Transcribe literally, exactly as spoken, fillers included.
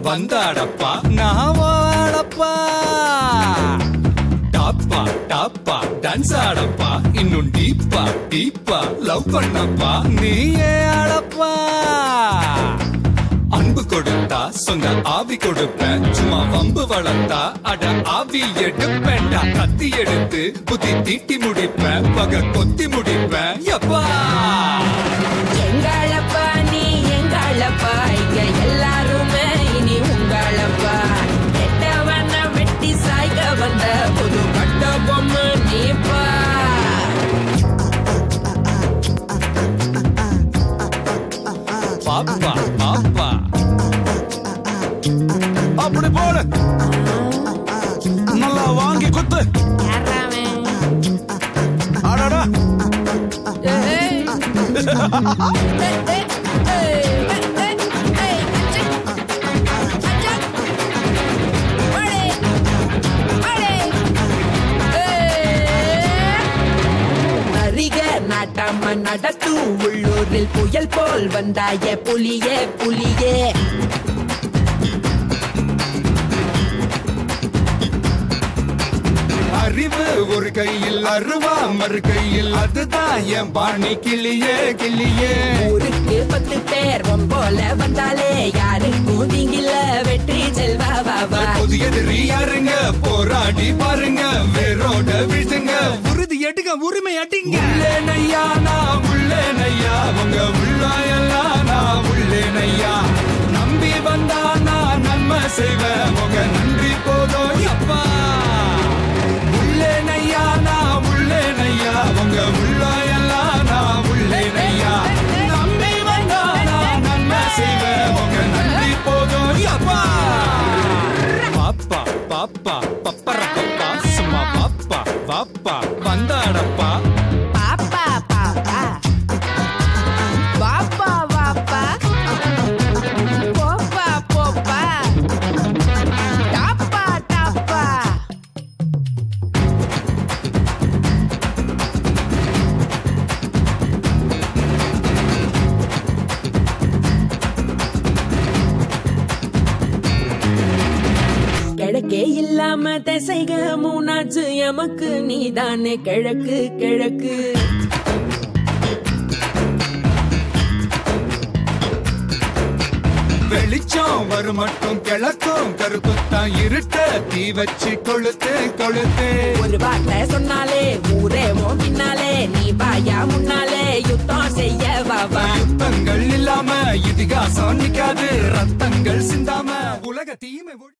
வந்தாடப்பா நான் வாடப்பா டாப்பா டாப்பா டான்ஸ் ஆடப்பா இன்னும் டீப்பா டீப்பா லவ் பண்ணப்பா நீயே ஆடப்பா அன்பு கொடுத்தா சொந்த ஆவி கொடுப்பேன் சும்மா வம்பு வளர்த்தா அட ஆவி எடுப்பேன்டா கத்தி எடுத்து புத்தி தீட்டி முடிப்பேன் பக கொத்தி முடிப்பேன் எப்பா எங்களப்பா நீ எங்களப்பா இங்க எல்லாருமே இனி உங்களப்பா கெட்டவன வெட்டி சாய்க்க வந்த புது கட்ட பொம்மை நீப்பா பாப்பா பாப்பா அப்படி போடு நல்லா வாங்கி குத்து ஆடாடா நாட்டாம நடத்தும் உள்ளூரில் புயல் போல் வந்தாய புலியே புலியே அறிவு ஒரு கையில் அருவா மறு கையில் அதுதான் என் பாணி கிளியே கிளியே ஊருக்கு பத்து பேர் போல வந்தாலே யாருக்கும் நீங்கில வெற்றி செல்வா பாபா புதிய எதிரி யாருங்க போராடி பாருங்க வேரோட வீழ்த்துங்க உறுதி எடுங்க உரிமை அடிங்க உள்ளேனையா நான் உள்ளேனையா உங்க உள்ளாயெல்லாம் நான் உள்ளேனையா நம்பி வந்தா நான் நன்மை செய்வேன் உங்க நன்றி போதும் அப்பா உள்ளேனையா நான் உள்ளேனையா உங்க உள்ளாயெல்லாம் நான் உள்ளேனையா நம்பி வந்தா நான் நன்மை செய்வேன் உங்க நன்றி போதும் அப்பா பாப்பா பாப்பா பப்பர பப்பா சும்மா பாப்பா பாப்பா வந்தாடப்பா பாப்பா பாப்பா பாப்பா பாப்பா போப்பா போப்பா டாப்பா டாப்பா கிழக்கே இல்லாம திசைக மூணாச்சு எமக்கு நீதானே கிழக்கு கிழக்கு வெளிச்சம் வரும் மட்டும் கிழக்கும் கருப்புத்தான் இருட்ட தீ வச்சு கொளுத்து கொளுத்து ஒரு வார்த்தை சொன்னாலே ஊரே பின்னாலே நீ பாயா முன்னாலே யுத்தம் செய்ய வாவா யுத்தங்கள் இல்லாம இதிகாசம் நிக்காது ரத்தங்கள் சிந்தாம உலக தீமை